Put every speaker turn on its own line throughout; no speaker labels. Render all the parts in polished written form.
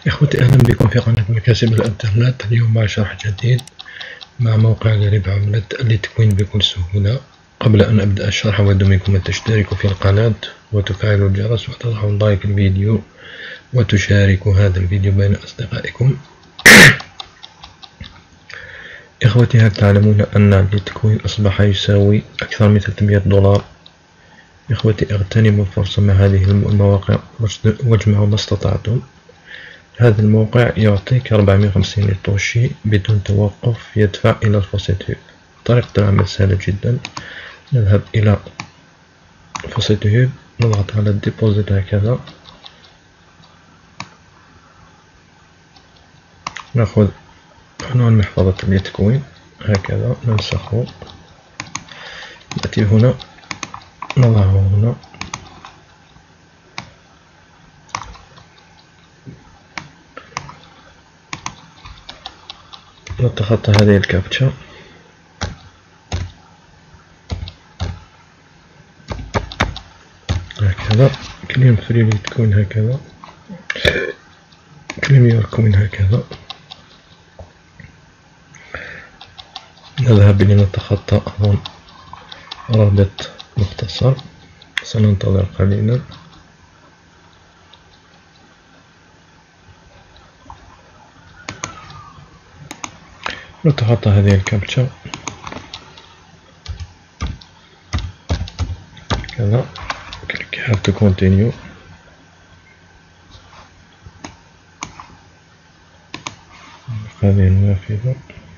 إخوتي، أهلا بكم في قناة مكاسب الإنترنت. اليوم مع شرح جديد مع موقع لربح عملة التكوين بكل سهولة. قبل أن أبدأ الشرح أود منكم أن تشتركوا في القناة وتفعلوا الجرس وتضعوا لايك الفيديو وتشاركوا هذا الفيديو بين أصدقائكم. إخوتي، هل تعلمون أن البيتكوين أصبح يساوي أكثر من $300؟ إخوتي، اغتنموا الفرصة مع هذه المواقع واجمعوا ما استطعتم. هذا الموقع يعطيك 450 توشي بدون توقف، يدفع إلى الفوسيت. طريقة العمل سهلة جدا. نذهب إلى فوسيت هيب، نضغط على الديبوزيت هكذا، نأخذ عنوان محفظة البيتكوين هكذا، ننسخه، نأتي هنا نضعه هنا، نتخطى هذه الكابتشا، هكذا كليم فري بيتكوين هكذا، كليم يور كوين هكذا. نذهب لنتخطى أمام رابط مختصر، سننتظر قليلا. نتخطى هذه الكابتشا كذا، كليك هاف تو كونتينيو، هذه النافذة،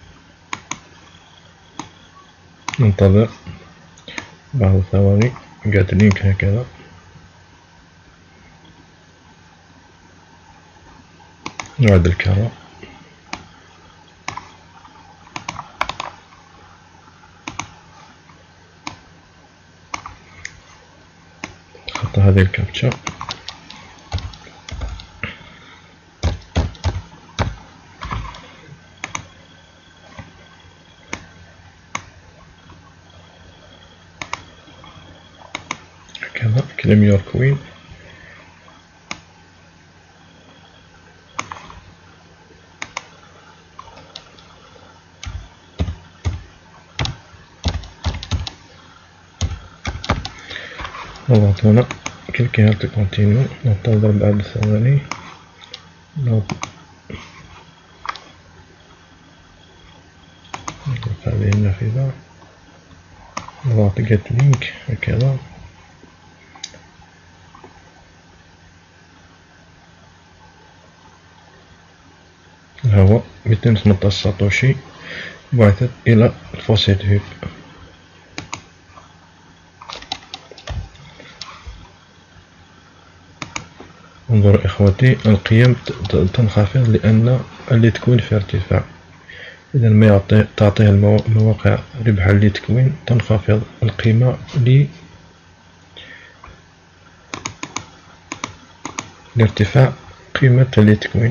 ننتظر بعض الثواني، قاعد لينك هكذا، نعد الكرة، نتخطى هذه الكابتشا، هكذا كليم يور كوين. نضغط هنا كليك هاف تو كونتينيو، ننتظر بعد ثواني، نضغط هذه النافذة، نضغط جيت لينك هكذا، هو 218 ساتوشي بعثت إلى الفوسيت هيب. انظروا إخوتي، القيم تنخفض لأن البيتكوين في ارتفاع. إذا ما تعطيه المواقع ربح البيتكوين تنخفض القيمة لارتفاع قيمة البيتكوين.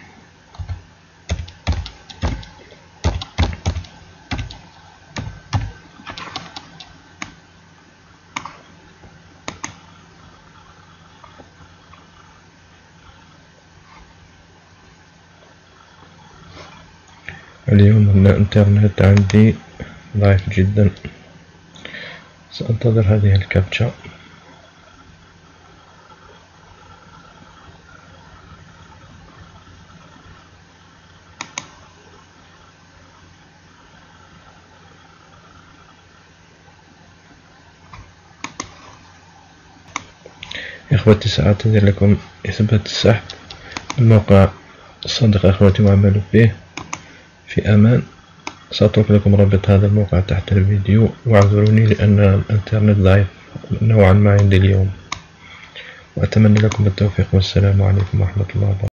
اليوم الإنترنت عندي ضعيف جدا، سأنتظر هذه الكابتشا. إخوتي، سأعتذر لكم إثبات السحب. الموقع صادق إخوتي وعملوا به في أمان. سأترك لكم رابط هذا الموقع تحت الفيديو، واعذروني لأن الإنترنت ضعيف نوعا ما عندي اليوم، وأتمنى لكم التوفيق، والسلام عليكم ورحمة الله وبركاته.